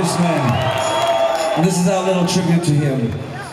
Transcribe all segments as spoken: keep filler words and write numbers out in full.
Leese, man. And this is our little tribute to him.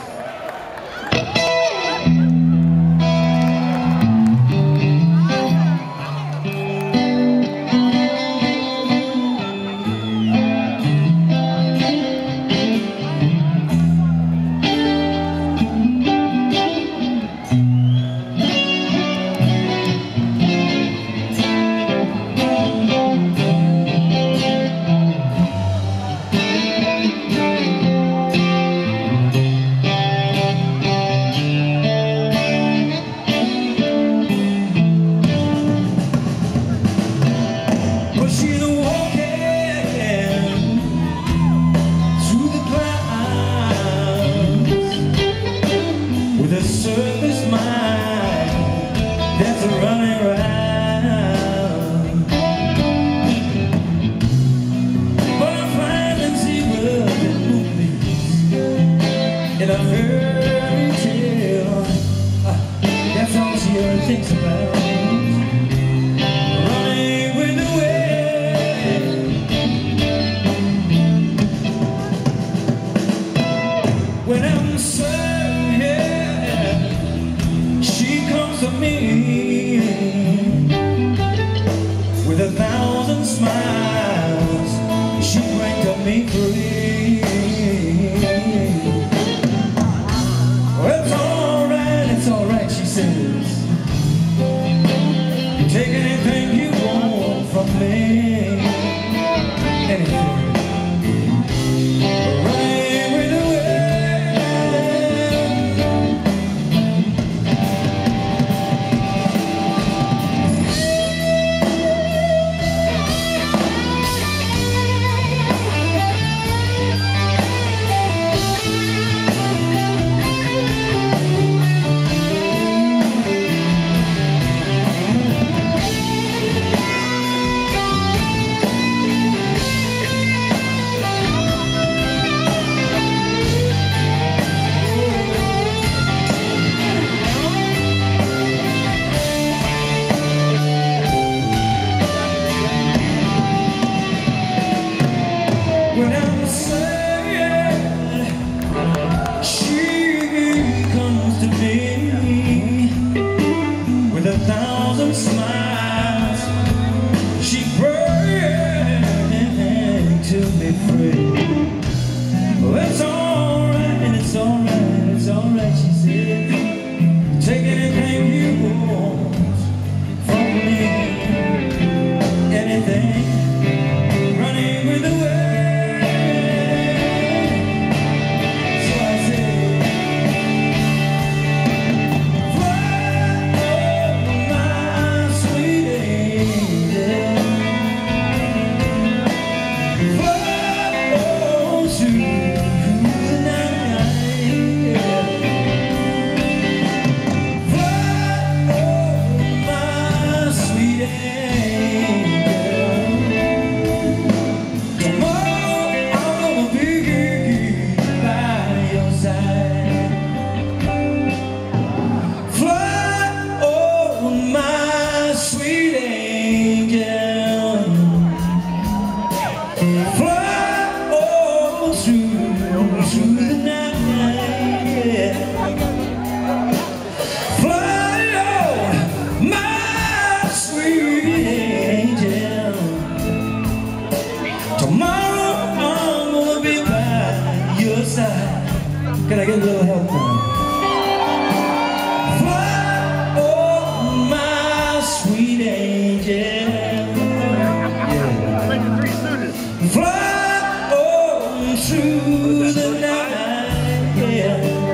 In a fairy tale, uh, that's all she ever thinks about. Running with the wind. When I'm sad, she comes to me with a thousand smiles. She brings to me free. It's alright, it's alright, she says. You take anything you want from me. Anything. Running with the when I'm sad, she comes to me with a thousand smiles. She brings to me free. Oh, it's alright, it's alright, it's alright, she said. Take anything you want from me, anything. Running with the wind. Can I get a little help now? Fly, oh my sweet angel. Yeah. Fly on through the night. Yeah.